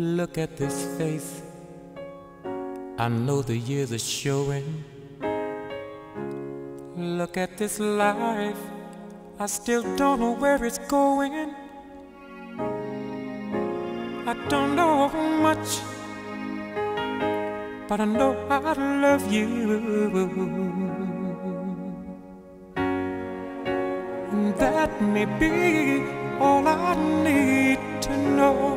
Look at this face, I know the years are showing. Look at this life, I still don't know where it's going. I don't know much, but I know I love you, and that may be all I need to know.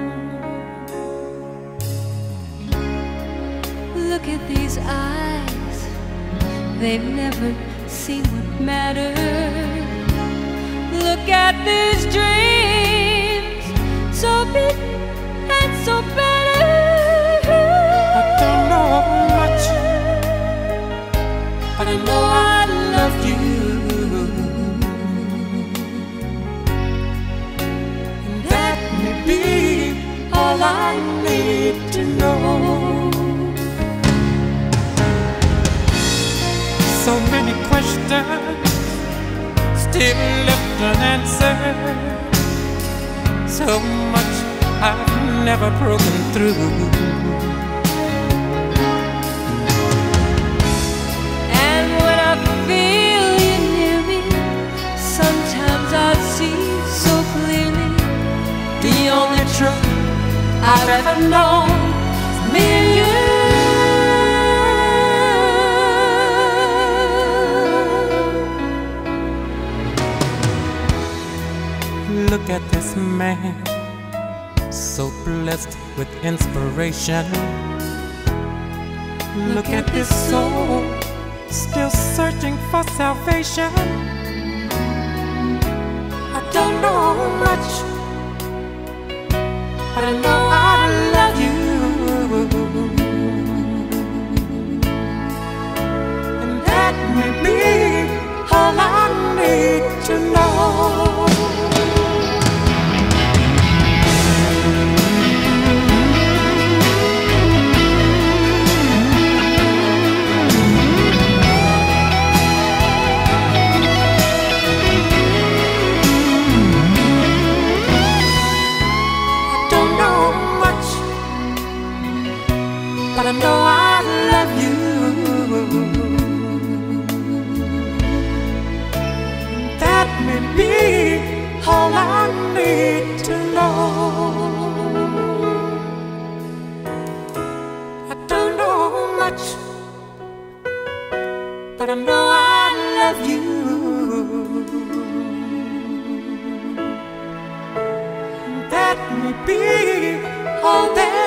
Look at these eyes, they've never seen what matters. Look at these dreams, so big and so better. I don't know much, but I know I love you, and that may be all I need to know. So many questions still left unanswered. So much I've never broken through. And when I feel you near me, sometimes I see so clearly the only truth I've ever known is me and you. Look at this man, so blessed with inspiration. Look at this soul, still searching for salvation. I don't know much, but I know I love you, and that may be all I need to know. But I know I love you, that may be all I need to know. I don't know much, but I know I love you, that may be all that